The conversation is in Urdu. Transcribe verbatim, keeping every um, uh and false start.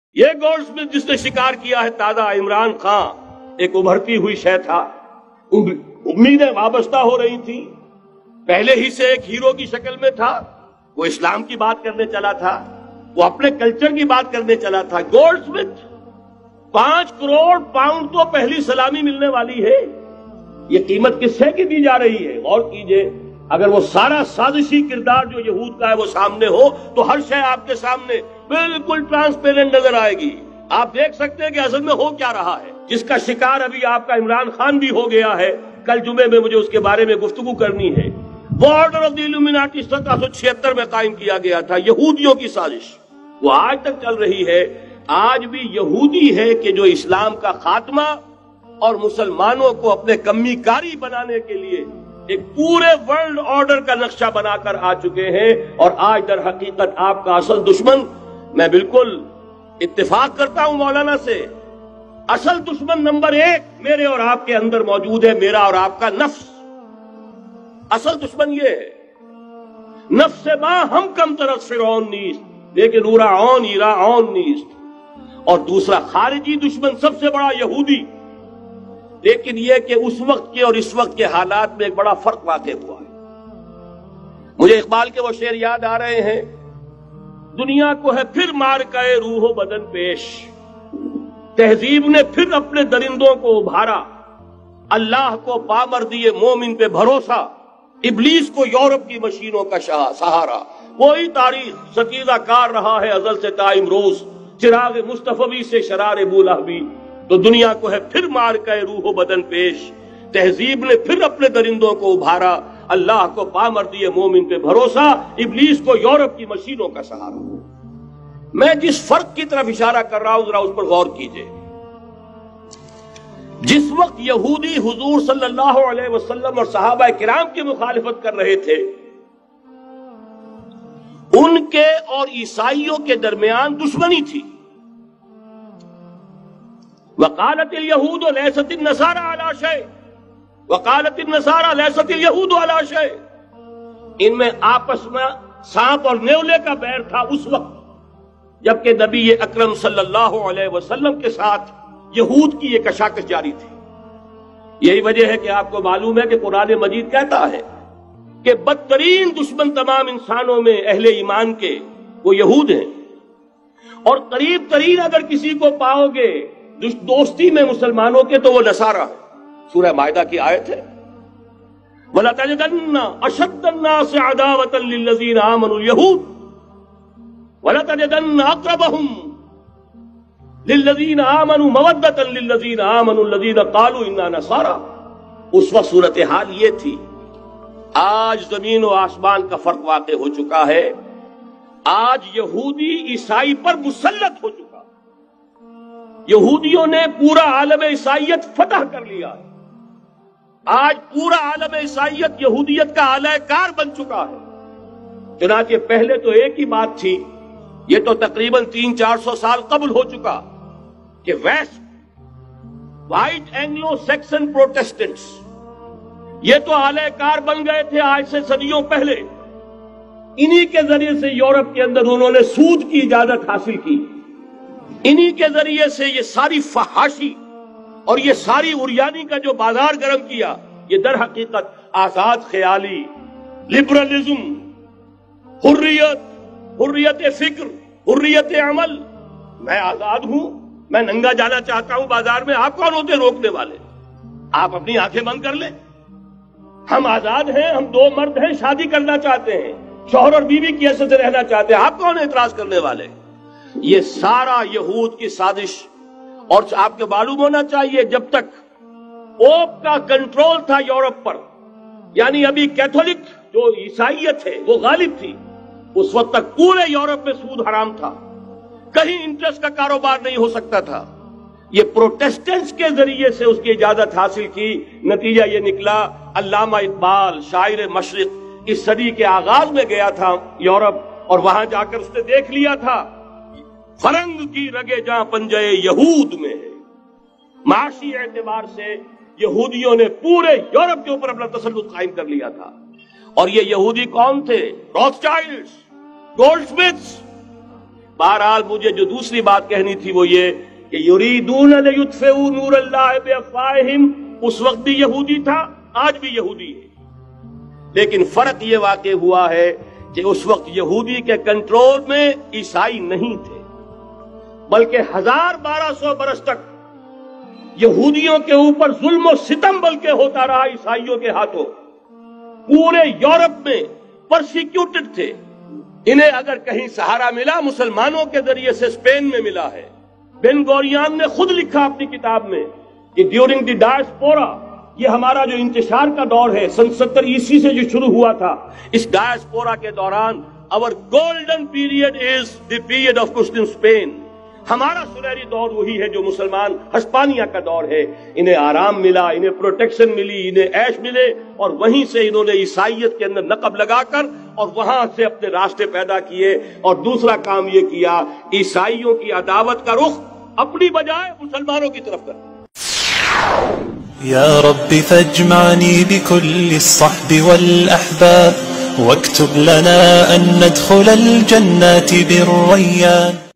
یہ گولڈ سمتھ جس نے شکار کیا ہے تازہ عمران خان ایک ابھرتی ہوئی شے تھا، امیدیں وابستہ ہو رہی تھی، پہلے ہی سے ایک ہیرو کی شکل میں تھا، وہ اسلام کی بات کرنے چلا تھا، وہ اپنے کلچر کی بات کرنے چلا تھا۔ گولڈ سمتھ پانچ کروڑ پاؤنڈ تو پہلی سلامی ملنے والی ہے، یہ قیمت کس سے کی دی جا رہی ہے؟ غور کیجئے، اگر وہ سارا سازشی کردار جو یہود کا ہے وہ سامنے ہو تو ہر شے آپ کے سامنے بالکل ٹرانسپیرنٹ نظر آئے گی، آپ دیکھ سکتے ہیں کہ اصل میں ہو کیا رہا ہے۔ جس کا شکار ابھی آپ کا عمران خان بھی ہو گیا ہے، کل جمعے میں مجھے اس کے بارے میں گفتگو کرنی ہے۔ وہ آرڈر آف دی الومناٹی سترہ سو چھہتر میں قائم کیا گیا تھا، یہودیوں کی سازش، وہ آج تک چل رہی ہے۔ آج بھی یہودی ہے کہ جو اسلام کا خاتمہ اور مسلمانوں کو اپنے کمی کاری بنانے کے لیے ایک پورے ورلڈ آرڈر کا نقشہ بنا کر آ چکے ہیں، اور آج در حقیقت آپ کا اصل دشمن، میں بالکل اتفاق کرتا ہوں مولانا سے، اصل دشمن نمبر ایک میرے اور آپ کے اندر موجود ہے، میرا اور آپ کا نفس۔ اصل دشمن یہ ہے، نفس ما ہم کم طرف فرعون نیست لیکن اورا اون ایرا اون نیست۔ اور دوسرا خارجی دشمن سب سے بڑا یہودی، لیکن یہ کہ اس وقت کے اور اس وقت کے حالات میں ایک بڑا فرق واقع ہوا ہے۔ مجھے اقبال کے وہ شعر یاد آ رہے ہیں، دنیا کو ہے پھر مار کا روح و بدن پیش، تہذیب نے پھر اپنے درندوں کو ابھارا، اللہ کو پامر دیے مومن پہ بھروسہ، ابلیس کو یورپ کی مشینوں کا سہارا۔ وہی تاریخ ستیزہ کار رہا ہے ازل سے تا امروز، چراغ مصطفی سے شرار بولہبی، تو دنیا کو ہے پھر مار کا روح و بدن پیش، تہذیب نے پھر اپنے درندوں کو ابھارا، اللہ کو پامر دیے مومن پہ بھروسہ، ابلیس کو یورپ کی مشینوں کا سہارا۔ میں جس فرق کی طرف اشارہ کر رہا ہوں ذرا اس پر غور کیجئے۔ جس وقت یہودی حضور صلی اللہ علیہ وسلم اور صحابہ کرام کی مخالفت کر رہے تھے، ان کے اور عیسائیوں کے درمیان دشمنی تھی۔ وقالت اليہود لیست النصارى علی شیء وقالت النصارى لیست اليہود علی شیء، ان میں آپس میں سانپ اور نیولے کا بیر تھا اس وقت، جبکہ نبی اکرم صلی اللہ علیہ وسلم کے ساتھ یہود کی یہ کشاکش جاری تھی۔ یہی وجہ ہے کہ آپ کو معلوم ہے کہ قرآن مجید کہتا ہے کہ بدترین دشمن تمام انسانوں میں اہل ایمان کے وہ یہود ہیں، اور قریب ترین اگر کسی کو پاؤ گے دوستی میں مسلمانوں کے تو وہ نصارہ ہے۔ سورہ مائدہ کی آیت ہے، وَلَتَجِدَنَّ أَشَدَّ النَّاسِ عَدَاوَةً لِلَّذِينَ آمَنُوا الْيَهُودَ وَلَتَجِدَنَّ أَقْرَبَهُمْ لِلَّذِينَ آمَنُوا مَوَدَّةً لِلَّذِينَ آمَنُوا الَّذِينَ قَالُوا إِنَّا نَصَارَى۔ اس وقت صورتحال یہ تھی۔ آج زمین و آسمان کا فرق واقع ہو چکا ہے، آج یہودی عیسائی پر مسلط ہو چکا، یہودیوں نے پورا عالم عیسائیت فتح کر لیا ہے، آج پورا عالم عیسائیت یہودیت کا اعلی کار بن چکا ہے۔ چنانچہ پہلے تو ایک ہی بات تھی، یہ تو تقریباً تین چار سو سال قبل ہو چکا، کہ west white Anglo Saxon Protestants یہ تو اعلی کار بن گئے تھے آج سے صدیوں پہلے، انہی کے ذریعے سے یورپ کے اندر انہوں نے سود کی اجازت حاصل کی، انہی کے ذریعے سے یہ ساری فحاشی اور یہ ساری اریانی کا جو بازار گرم کیا، یہ در حقیقت آزاد خیالی، لبرلزم، حریت، حریت فکر، حریت عمل، میں آزاد ہوں، میں ننگا جانا چاہتا ہوں بازار میں، آپ کون ہوتے روکنے والے؟ آپ اپنی آنکھیں بند کر لیں، ہم آزاد ہیں، ہم دو مرد ہیں، شادی کرنا چاہتے ہیں، شوہر اور بیوی کی حیثیت سے رہنا چاہتے ہیں، آپ کون اعتراض کرنے والے؟ یہ سارا یہود کی سازش۔ اور آپ کو معلوم ہونا چاہیے جب تک پوپ کا کنٹرول تھا یورپ پر، یعنی ابھی کیتھولک جو عیسائیت ہے وہ غالب تھی، اس وقت تک پورے یورپ میں سود حرام تھا، کہیں انٹرسٹ کا کاروبار نہیں ہو سکتا تھا۔ یہ پروٹیسٹنٹس کے ذریعے سے اس کی اجازت حاصل کی، نتیجہ یہ نکلا، علامہ اقبال شاعر مشرق اس صدی کے آغاز میں گیا تھا یورپ، اور وہاں جا کر اس نے دیکھ لیا تھا فرنگ کی رگے جہاں پنجے یہود میں ہے۔ معاشی اعتبار سے یہودیوں نے پورے یورپ کے اوپر اپنا تسلط قائم کر لیا تھا، اور یہ یہودی کون تھے؟ روتھ چائلڈز، گولڈ سمتھس، بہرحال مجھے جو دوسری بات کہنی تھی وہ یہ کہ یریدون لیطفئوا نور اللہ بافواہہم، اس وقت بھی یہودی تھا، آج بھی یہودی ہے، لیکن فرق یہ واقع ہوا ہے کہ اس وقت یہودی کے کنٹرول میں عیسائی نہیں تھے، بلکہ ہزار بارہ سو برس تک یہودیوں کے اوپر ظلم و ستم بلکہ ہوتا رہا عیسائیوں کے ہاتھوں، پورے یورپ میں پرسیکیوٹڈ تھے۔ انہیں اگر کہیں سہارا ملا مسلمانوں کے ذریعے سے اسپین میں ملا ہے۔ بن گوریان نے خود لکھا اپنی کتاب میں کہ ڈیورنگ دی ڈائسپورا، یہ ہمارا جو انتشار کا دور ہے سن ستر عیسوی سے جو شروع ہوا تھا، اس ڈائسپورا کے دوران our golden period is the period of Christian Spain، ہمارا سنہری دور وہی ہے جو مسلمان ہسپانیہ کا دور ہے۔ انہیں آرام ملا، انہیں پروٹیکشن ملی، انہیں عیش ملے، اور وہیں سے انہوں نے عیسائیت کے اندر نقب لگا کر اور وہاں سے اپنے راستے پیدا کیے۔ اور دوسرا کام یہ کیا، عیسائیوں کی عداوت کا رخ اپنی بجائے مسلمانوں کی طرف کر۔ یا رب فاجمعنی بكل الصحب والأحباب واكتب لنا أن ندخل الجنات بالريان۔